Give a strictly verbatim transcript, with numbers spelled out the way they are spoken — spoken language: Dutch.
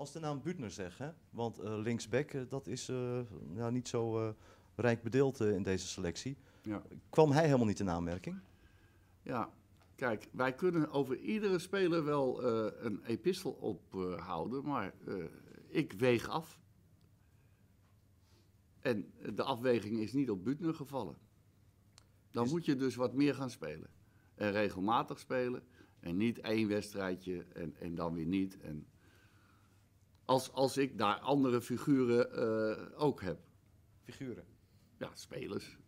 Als de naam Büttner zegt, hè? Want uh, linksback, uh, dat is uh, ja, niet zo uh, rijk bedeeld uh, in deze selectie. Ja. Kwam hij helemaal niet in aanmerking? Ja, kijk, wij kunnen over iedere speler wel uh, een epistel ophouden, uh, maar uh, ik weeg af. En de afweging is niet op Büttner gevallen. Dan is... moet je dus wat meer gaan spelen. En regelmatig spelen. En niet één wedstrijdje en, en dan weer niet. En als, als ik daar andere figuren uh, ook heb. Figuren? Ja, spelers.